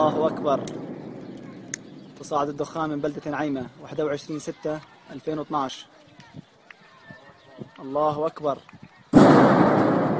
الله أكبر. تصاعد الدخان من بلدة نعيمة 21/6/2012. الله أكبر.